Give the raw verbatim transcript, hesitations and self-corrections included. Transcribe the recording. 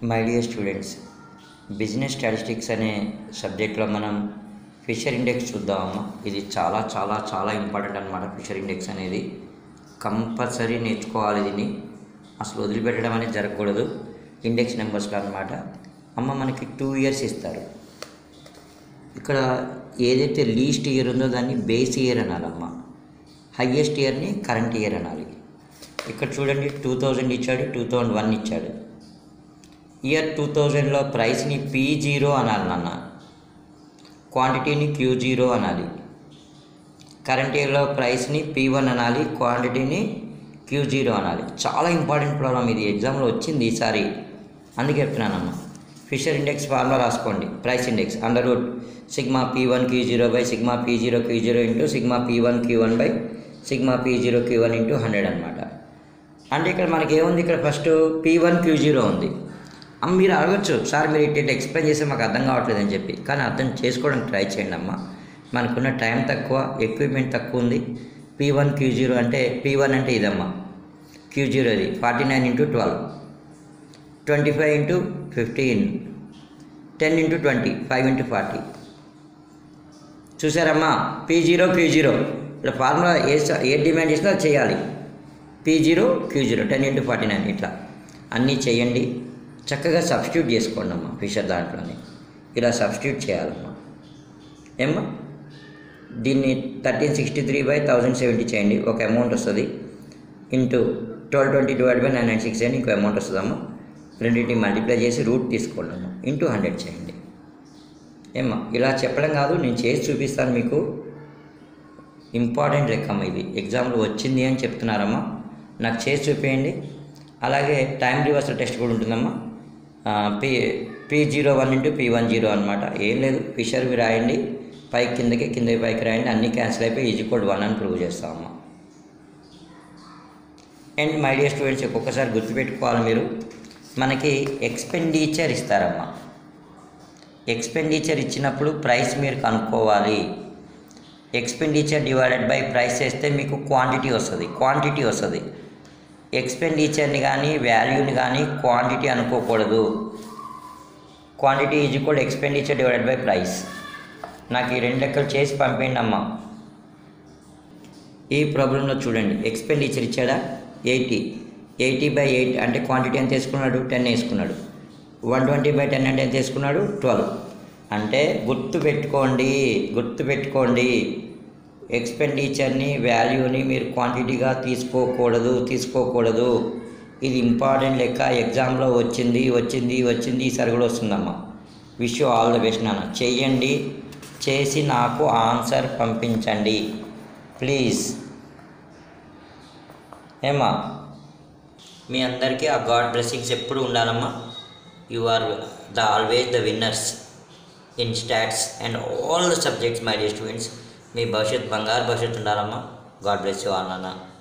My dear students, business statistics అనే సబ్జెక్ట్లో మనం ఫిషర్ ఇండెక్స్ చూద్దామమ్మా. ఇది చాలా చాలా చాలా ఇంపార్టెంట్ అనమాట. ఫిషర్ ఇండెక్స్ అనేది కంపల్సరీ నేర్చుకోవాలి. దీన్ని అసలు వదిలిపెట్టడం అనేది జరగకూడదు. ఇండెక్స్ నెంబర్స్లో అనమాట. అమ్మ మనకి టూ ఇయర్స్ ఇస్తారు. ఇక్కడ ఏదైతే లీస్ట్ ఇయర్ ఉందో దాన్ని బేస్ ఇయర్ అనాలమ్మా. హయ్యెస్ట్ ఇయర్ని కరెంట్ ఇయర్ అనాలి. ఇక్కడ చూడండి, టూ థౌజండ్ ఇచ్చాడు, టూ థౌజండ్ వన్ ఇచ్చాడు. ఇయర్ టూ థౌజండ్లో ప్రైస్ని పీ జీరో అనాలి నాన్న, క్వాంటిటీని క్యూ జీరో అనాలి. కరెంట్ ఇయర్లో ప్రైస్ని పీ వన్ అనాలి, క్వాంటిటీని క్యూ జీరో అనాలి. చాలా ఇంపార్టెంట్ ప్రాబ్లం ఇది, ఎగ్జామ్లో వచ్చింది ఈసారి, అందుకే చెప్తున్నానమ్మా. ఫిషర్ ఇండెక్స్ ఫార్ములా రాసుకోండి. Price index under root sigma P one Q zero by sigma P zero Q zero into sigma P one Q one by sigma P zero Q one into hundred అనమాట. అంటే ఇక్కడ మనకి ఏముంది, ఇక్కడ first P one Q zero ఉంది. మీరు అడగచ్చు, sir మీరు ఇటు ఎక్స్ప్లెయిన్ చేస్తే మాకు అర్థం కావట్లేదు అని చెప్పి. కానీ అర్థం చేసుకోవడానికి ట్రై చేయండి అమ్మ. మనకున్న టైం తక్కువ, ఎక్విప్మెంట్ తక్కువ ఉంది. పీ వన్ క్యూ జీరో అంటే పీ వన్ అంటే ఇదమ్మా, క్యూ జీరో ఇది forty nine into twelve, twenty five into fifteen, ten into twenty, five into forty. చూసారమ్మా, పీ జీరో క్యూ జీరో ఇలా ఫార్ములా ఏ ఏ డిమాండ్ చేసినా అది చేయాలి. P zero Q zero ten into forty nine ఇట్లా అన్నీ చేయండి. చక్కగా సబ్స్టిట్యూట్ చేసుకోండి అమ్మా. ఫిషర్ దాంట్లోనే ఇలా సబ్స్టిట్యూట్ చేయాలమ్మా. ఏమ్మా, దీన్ని thirteen sixty three by thousand seventy చేయండి, ఒక అమౌంట్ వస్తుంది. Into twelve twenty divide by nine nine six చేయండి, ఇంకో అమౌంట్ వస్తుందమ్మా. రెండింటిని మల్టిప్లై చేసి రూట్ తీసుకోండి అమ్మా. ఇంటూ హండ్రెడ్ చేయండి. ఏమ్మా, ఇలా చెప్పడం కాదు, నేను చేసి చూపిస్తాను మీకు. ఇంపార్టెంట్ లెక్కమ్మ ఇది, ఎగ్జామ్లో వచ్చింది అని చెప్తున్నారమ్మా. నాకు చేసి చూపేయండి. అలాగే టైం రివర్సల్ టెస్ట్ కూడా ఉంటుందమ్మా. P P zero one into P one zero అనమాట. ఏం లేదు, ఫిషర్వి రాయండి, పైకి కిందకి కిందకి పైకి రాయండి, అన్నీ క్యాన్సిల్ అయిపోయి ఈజ్ ఈక్వల్ వన్ అని ప్రూవ్ చేస్తామమ్మా. అండ్ మై డియర్ స్టూడెంట్స్, ఒక్కొక్కసారి గుర్తుపెట్టుకోవాలి మీరు, మనకి ఎక్స్పెండిచర్ ఇస్తారమ్మా. ఎక్స్పెండిచర్ ఇచ్చినప్పుడు ప్రైస్ మీరు కనుక్కోవాలి. ఎక్స్పెండిచర్ డివైడెడ్ బై ప్రైస్ చేస్తే మీకు క్వాంటిటీ వస్తుంది, క్వాంటిటీ వస్తుంది. ఎక్స్పెండిచర్ని కానీ వాల్యూని కానీ క్వాంటిటీ అనుకోకూడదు. Quantity is equal expenditure divided by price. నాకు ఈ రెండు లెక్కలు చేసి పంపేయండి అమ్మా. ఈ ప్రాబ్లంలో చూడండి, ఎక్స్పెండిచర్ ఇచ్చాడా ఎయిటీ, ఎయిటీ బై ఎయిట్ అంటే క్వాంటిటీ ఎంత వేసుకున్నాడు, టెన్ వేసుకున్నాడు. వన్ ట్వంటీ బై టెన్ అంటే ఎంత వేసుకున్నాడు, ట్వెల్వ్. అంటే గుర్తు పెట్టుకోండి, గుర్తు పెట్టుకోండి ఎక్స్పెండిచర్ని వాల్యూని మీరు క్వాంటిటీగా తీసుకోకూడదు, తీసుకోకూడదు. ఇది ఇంపార్టెంట్ లెక్క, ఎగ్జామ్లో వచ్చింది వచ్చింది వచ్చింది ఈసారి కూడా వస్తుందమ్మా. Wish you all the best నాన్న. చెయ్యండి, చేసి నాకు ఆన్సర్ పంపించండి ప్లీజ్. ఏమా, మీ అందరికీ ఆ గాడ్ బ్లెస్సింగ్స్ ఎప్పుడు ఉండాలమ్మా. You are the always the winners in stats and all the subjects my dear students. మీ భవిష్యత్ బంగారు భవిష్యత్తు ఉండాలమ్మా. గాడ్ బ్లెస్ యూ ఆల్ నాన్న.